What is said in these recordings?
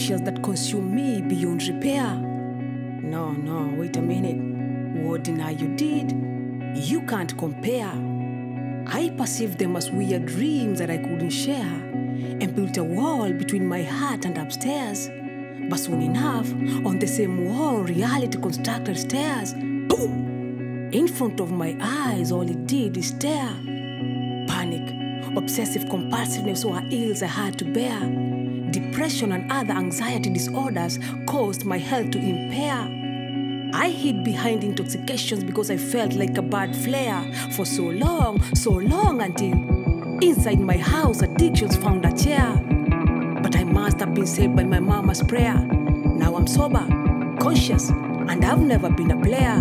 emotions that consume me beyond repair. No, wait a minute. What deny you did? You can't compare. I perceived them as weird dreams that I couldn't share, and built a wall between my heart and upstairs. But soon enough, on the same wall, reality constructed stairs. Boom! In front of my eyes, all it did is stare. Panic, obsessive compulsiveness were ills I had to bear. Depression and other anxiety disorders caused my health to impair. I hid behind intoxications because I felt like a bad flare for so long until inside my house addictions found a chair. But I must have been saved by my mama's prayer. Now I'm sober, conscious, and I've never been a player.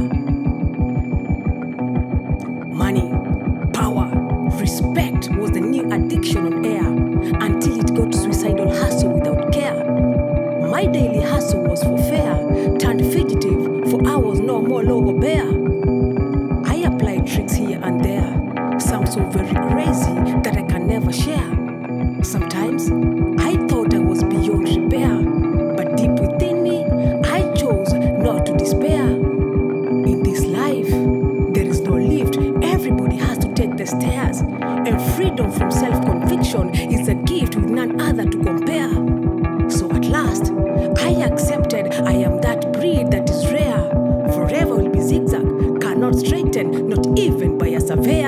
Money, power, respect was the new addiction on air, until it got to suicidal hustle without care. My daily hustle was for fare, turned fugitive for hours, no more law or bear. I applied tricks here and there, some so very crazy that I can never share. Sometimes I thought I was beyond repair, but deep within me, I chose not to despair. In this life, there is no lift, everybody has to take the stairs, and freedom from self-conviction is a gift with none other to compare. So at last, I accepted I am that breed that is rare. Forever will be zigzag, cannot straighten, not even by a surveyor.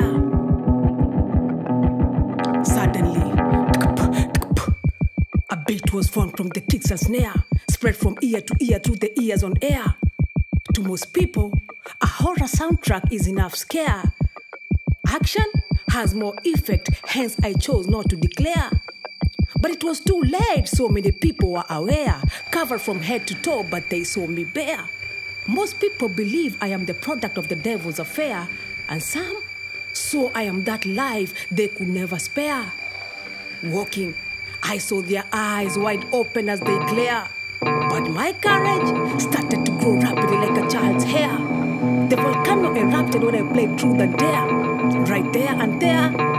Suddenly, a beat was formed from the kicks and snare, spread from ear to ear through the ears on air. To most people, a horror soundtrack is enough scare. Action has more effect, hence I chose not to declare. But it was too late, so many people were aware, covered from head to toe, but they saw me bare. Most people believe I am the product of the devil's affair, and some, so I am that life they could never spare. Walking, I saw their eyes wide open as they glare, but my courage started to grow rapidly like a child's hair. The volcano erupted when I played truth and dare. Right there and there,